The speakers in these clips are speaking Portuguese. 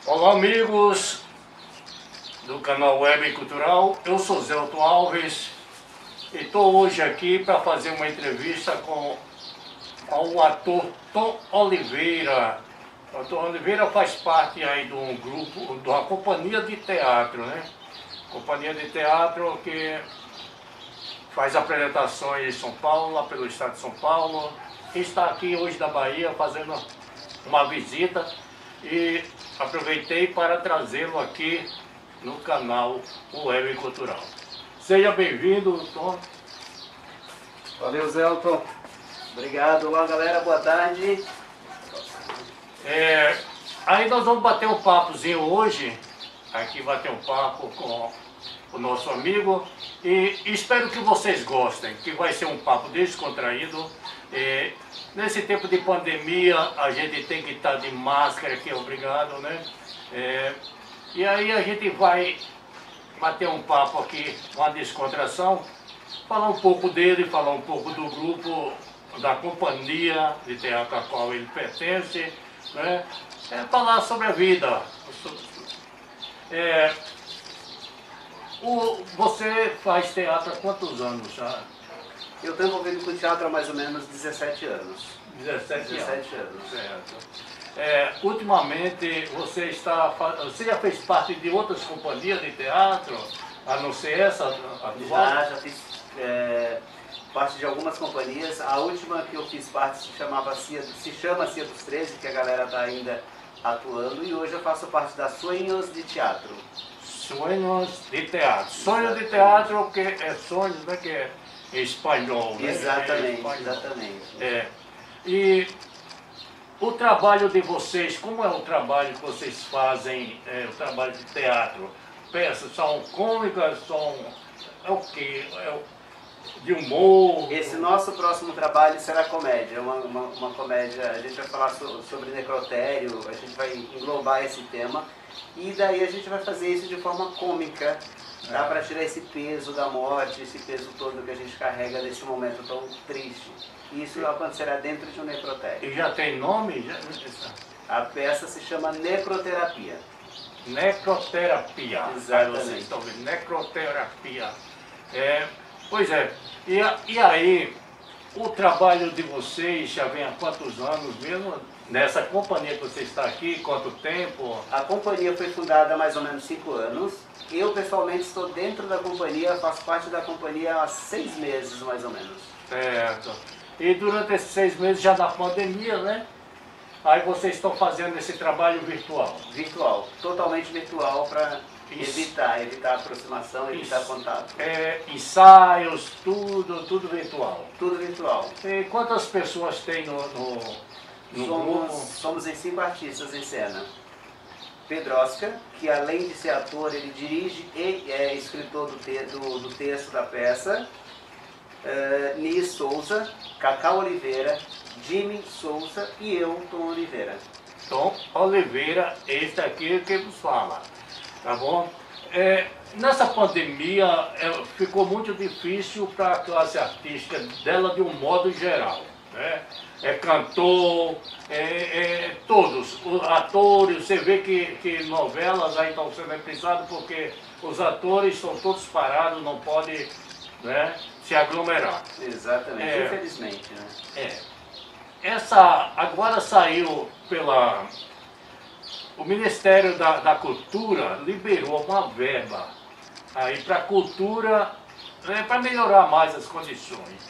Olá, amigos do canal Web Cultural. Eu sou Zé Otto Alves e estou hoje aqui para fazer uma entrevista com o ator Tom Oliveira. O Tom Oliveira faz parte aí de um grupo, de uma companhia de teatro, né? Companhia de teatro que faz apresentações em São Paulo, lá pelo estado de São Paulo. Está aqui hoje da Bahia fazendo uma visita e aproveitei para trazê-lo aqui no canal Web Cultural. Seja bem-vindo, Tom. Valeu, Zé Otto. Obrigado. Olá, galera. Boa tarde. Aí nós vamos bater um papozinho hoje, aqui bater um papo com o nosso amigo, e espero que vocês gostem, que vai ser um papo descontraído. Nesse tempo de pandemia a gente tem que estar de máscara, que é obrigado, né? E aí a gente vai bater um papo aqui, uma descontração, falar um pouco dele, falar um pouco do grupo, da companhia de teatro a qual ele pertence, né? Falar sobre a vida. Você faz teatro há quantos anos já? Eu estou envolvido com teatro há mais ou menos 17 anos. 17 anos. Certo. Ultimamente você já fez parte de outras companhias de teatro, a não ser essa atual? Já fiz parte de algumas companhias. A última que eu fiz parte se chama Cia dos 13, que a galera está ainda atuando, e hoje eu faço parte da Sonhos de Teatro. Sonhos de Teatro. Sonhos de Teatro, que é sonhos, né, que é espanhol, né? Exatamente, espanhol. exatamente. E o trabalho de vocês, como é o trabalho que vocês fazem, o trabalho de teatro? Peças são cômicas, é o quê? De humor? Esse nosso próximo trabalho será comédia, uma comédia. A gente vai falar sobre necrotério, a gente vai englobar esse tema, e daí a gente vai fazer isso de forma cômica, tá? Para tirar esse peso da morte, esse peso todo que a gente carrega nesse momento tão triste. Isso acontecerá dentro de um necrotério. E já tem nome? A peça se chama Necroterapia. Necroterapia. Exatamente. Aí vocês estão vendo, necroterapia. Pois é. E aí, o trabalho de vocês já vem há quantos anos mesmo? Nessa companhia que você está aqui, quanto tempo? A companhia foi fundada há mais ou menos 5 anos. Eu, pessoalmente, estou dentro da companhia, faço parte da companhia há 6 meses, mais ou menos. Certo. E durante esses 6 meses, já da pandemia, né? Aí vocês estão fazendo esse trabalho virtual? Virtual, totalmente virtual, para evitar aproximação, evitar contato. Ensaios, tudo virtual? Tudo virtual. E quantas pessoas tem no grupo? Somos em 5 artistas em cena. Pedrosca, que além de ser ator, ele dirige e é escritor do texto da peça. Nis Souza, Cacau Oliveira, Jimmy Souza e eu, Tom Oliveira. Tom Oliveira, este aqui que nos fala, tá bom? Nessa pandemia ficou muito difícil para a classe artística dela de um modo geral, né? Cantor, todos, os atores, você vê que novelas aí estão sendo reprisadas porque os atores estão todos parados, não podem, né, se aglomerar. Exatamente, infelizmente, né? Agora saiu o Ministério da Cultura liberou uma verba aí para a cultura, para melhorar mais as condições.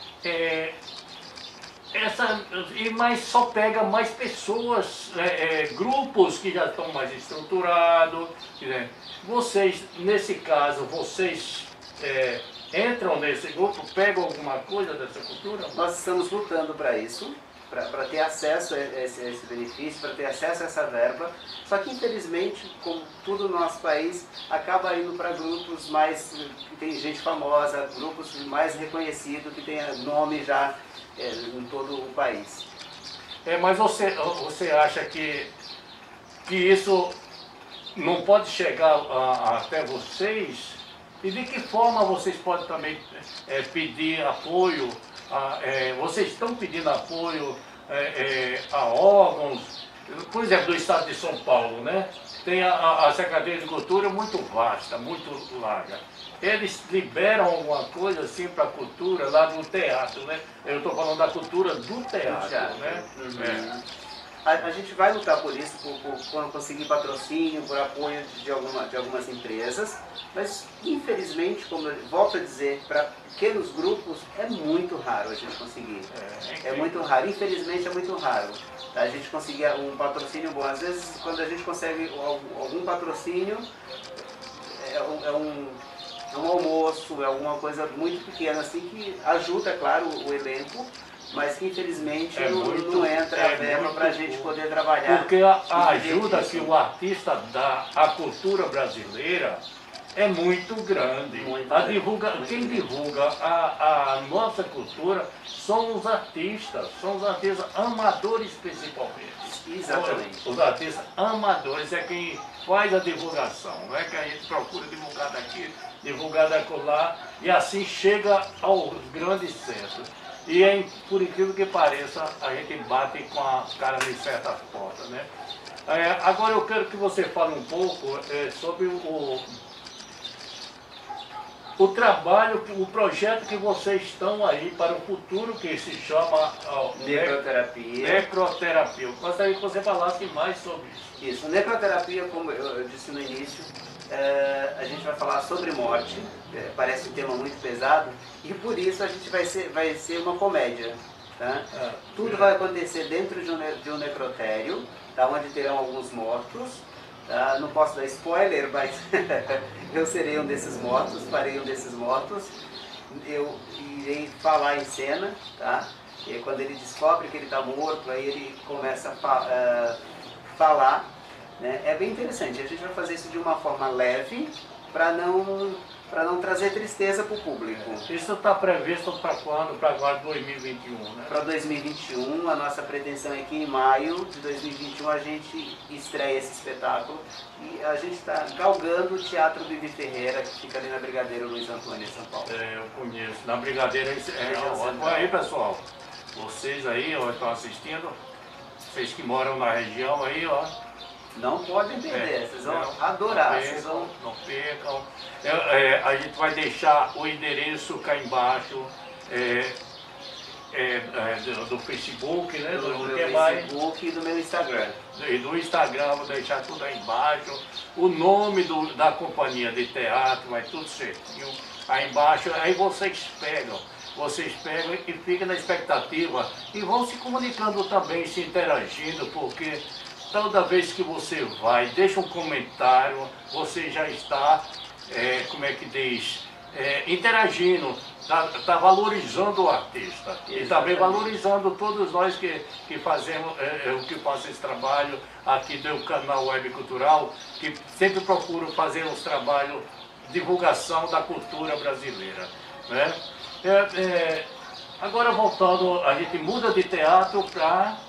Mas só pega mais pessoas, grupos que já estão mais estruturados. Né? Vocês, nesse caso, entram nesse grupo, pegam alguma coisa dessa cultura? Nós estamos lutando para isso, para ter acesso a esse benefício, para ter acesso a essa verba. Só que, infelizmente, como tudo no nosso país, acaba indo para grupos que tem gente famosa, grupos mais reconhecidos, que tem nome já em todo o país. Mas você acha que isso não pode chegar até vocês? E de que forma vocês podem também pedir apoio? Vocês estão pedindo apoio a órgãos por exemplo, do estado de São Paulo, né? Tem a Secretaria de Cultura muito vasta, muito larga. Eles liberam alguma coisa assim para a cultura lá do teatro, né? Eu estou falando da cultura do teatro, né? Uhum. A gente vai lutar por isso, por conseguir patrocínio, por apoio de algumas empresas, mas infelizmente, como eu volto a dizer, para pequenos grupos é muito raro a gente conseguir. É muito raro, infelizmente é muito raro. A gente conseguir um patrocínio bom. Às vezes, quando a gente consegue algum patrocínio, é um almoço, é alguma coisa muito pequena, assim, que ajuda, claro, o elenco, mas que infelizmente não entra a verba para a gente poder trabalhar. Porque a ajuda que o artista dá à cultura brasileira é muito grande. Quem divulga a nossa cultura são os artistas amadores principalmente. Exatamente. Os artistas amadores é quem faz a divulgação, não é que a gente procura divulgar daqui, divulgar dacolá, e assim chega aos grandes centros. E por incrível que pareça, a gente bate com a cara em certas portas, né? Agora eu quero que você fale um pouco sobre o trabalho, o projeto que vocês estão aí para o futuro, que se chama Necroterapia. Necroterapia. Eu gostaria que você falasse mais sobre isso. Isso, necroterapia, como eu disse no início, a gente vai falar sobre morte, parece um tema muito pesado, e por isso a gente vai ser uma comédia. Tá? Tudo vai acontecer dentro de um necrotério, tá? Onde terão alguns mortos. Não posso dar spoiler, mas eu serei um desses mortos, farei um desses mortos. Eu irei falar em cena, tá? E quando ele descobre que ele está morto, aí ele começa a falar. Né? É bem interessante, a gente vai fazer isso de uma forma leve, para não trazer tristeza para o público. Isso está previsto para quando? Para agora 2021, né? Para 2021, a nossa pretensão é que em maio de 2021 a gente estreia esse espetáculo. E a gente está galgando o Teatro Bibi Ferreira, que fica ali na Brigadeiro Luiz Antônio, em São Paulo. Eu conheço. Na Brigadeira ótimo. Aí, pessoal, vocês aí estão assistindo, vocês que moram na região aí, ó. Não podem perder, vocês vão adorar. Não percam. A gente vai deixar o endereço cá embaixo do Facebook, né? Do meu Facebook e do meu Instagram. E do Instagram, vou deixar tudo aí embaixo. O nome da companhia de teatro, vai tudo certinho aí embaixo. Aí vocês pegam e ficam na expectativa e vão se comunicando também, se interagindo, porque toda vez que você vai, deixa um comentário, você já está, como é que diz, interagindo, está valorizando o artista. Exatamente. E também valorizando todos nós que fazemos, que fazem esse trabalho aqui do canal Web Cultural, que sempre procuram fazer uns trabalhos de divulgação da cultura brasileira. Né? Agora voltando, a gente muda de teatro para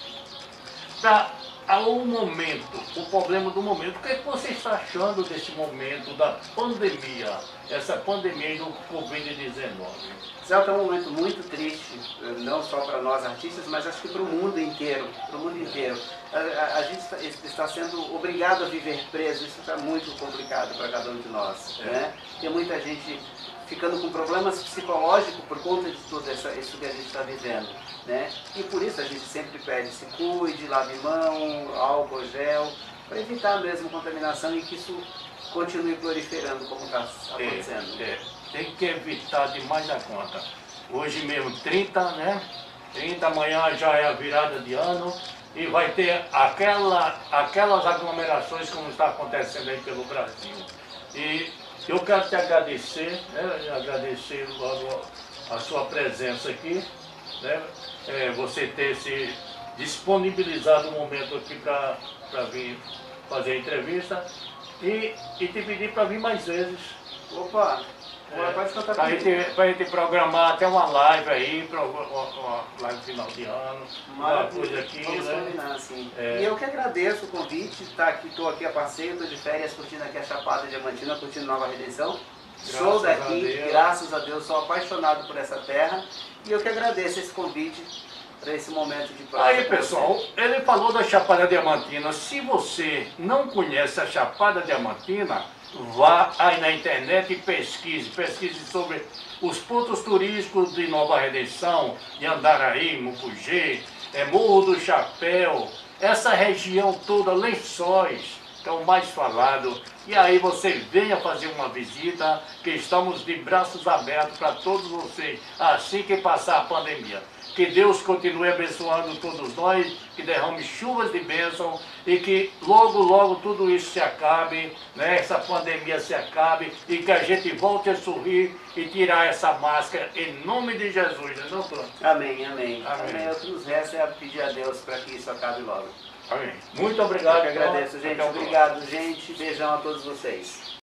o momento, o problema do momento. O que você está achando desse momento da pandemia, essa pandemia do Covid-19? É um momento muito triste, não só para nós artistas, mas acho que para o mundo inteiro. A gente está sendo obrigado a viver preso, isso está muito complicado para cada um de nós. Né? Tem muita gente ficando com problemas psicológicos por conta de tudo isso que a gente está vivendo. Né? E por isso a gente sempre pede, se cuide, lave mão, álcool, gel, para evitar mesmo contaminação e que isso continue proliferando como está acontecendo. Tem que evitar demais da conta. Hoje mesmo 30, né? 30, amanhã já é a virada de ano e vai ter aquelas aglomerações como está acontecendo aí pelo Brasil. E eu quero te agradecer, né? Agradecer logo a sua presença aqui, né? Você ter se disponibilizado um momento aqui para vir fazer a entrevista e te pedir para vir mais vezes. Opa! Pode contar comigo. Para a gente programar até uma live aí, uma live final de ano, uma coisa aqui. Vamos né? combinar, assim. E eu que agradeço o convite, estou aqui a passeio, estou de férias, curtindo aqui a Chapada Diamantina, curtindo Nova Redenção. Sou daqui, graças a Deus, sou apaixonado por essa terra e eu que agradeço esse convite para esse momento de prova. Aí, pessoal, ele falou da Chapada Diamantina. Se você não conhece a Chapada Diamantina, vá aí na internet e pesquise. Pesquise sobre os pontos turísticos de Nova Redenção, de Andaraí, Mucugê, Morro do Chapéu, essa região toda, Lençóis, que é o mais falado. E aí você venha fazer uma visita, que estamos de braços abertos para todos vocês, assim que passar a pandemia. Que Deus continue abençoando todos nós, que derrame chuvas de bênção e que logo, logo tudo isso se acabe, né? Essa pandemia se acabe e que a gente volte a sorrir e tirar essa máscara em nome de Jesus, né, doutor? Amém, amém. Amém. Amém. O que nos resta é pedir a Deus para que isso acabe logo. Amém. Muito obrigado. Eu que agradeço, gente. Obrigado, gente. Beijão a todos vocês.